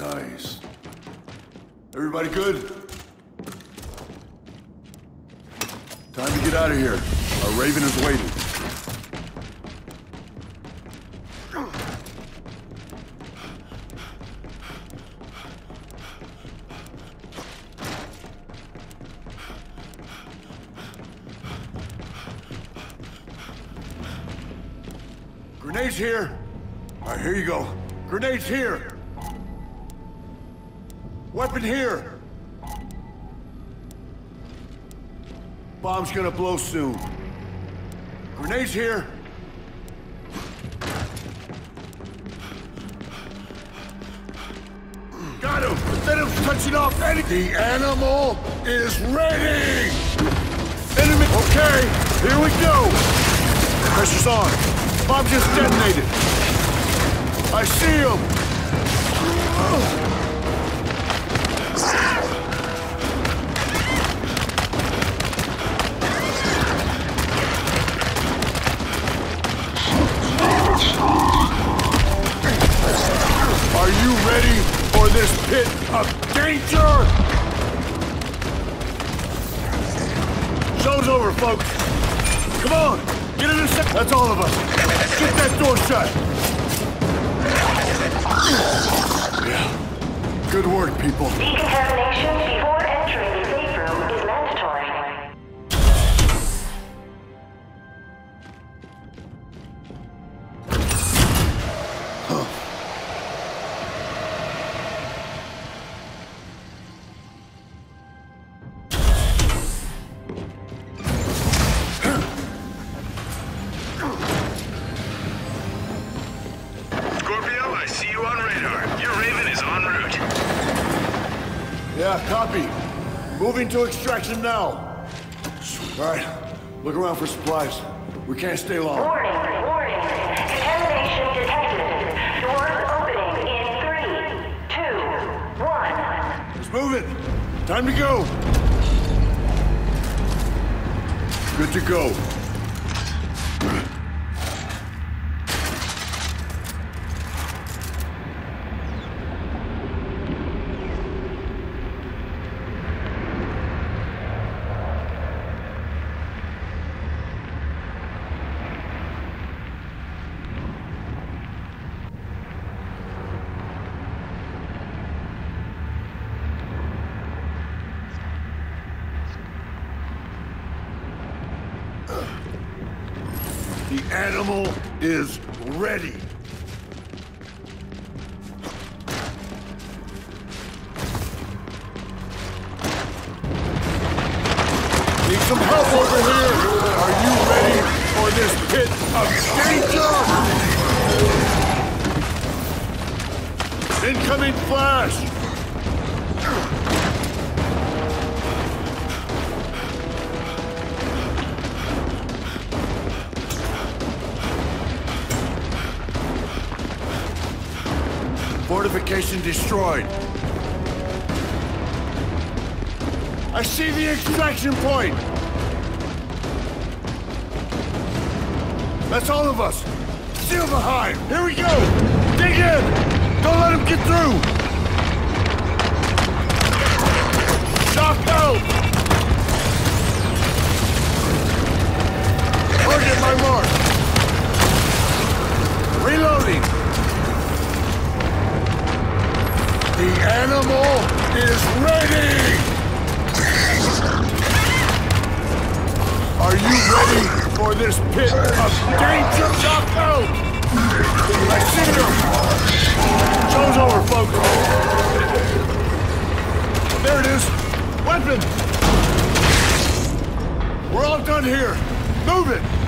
Nice. Everybody good? Time to get out of here. Our Raven is waiting. Grenades here! Alright, here you go. Grenades here! Weapon here! Bomb's gonna blow soon. Grenades here! Got him! Let him touching off any— The animal is ready! Enemy— Okay, here we go! Pressure's on. Bomb just detonated. I see him! Are you ready for this pit of danger? Show's over, folks. Come on, get in the set. That's all of us. Get that door shut. Yeah. Good work, people. Decontamination before entering the safe room is mandatory. Yeah, copy. Moving to extraction now. All right, look around for supplies. We can't stay long. Warning, warning. Contamination detected. Doors opening in 3, 2, 1. Let's move it. Time to go. Good to go. The animal is ready. Need some help over here. Are you ready for this pit of danger? Incoming flash. Fortification destroyed. I see the extraction point! That's all of us! Seal behind! Here we go! Dig in! Don't let him get through! Shock out! Target my mark! Reloading! The animal is ready! Are you ready for this pit of danger? Shock out! I see him! Show's over, folks! There it is! Weapon! We're all done here! Move it!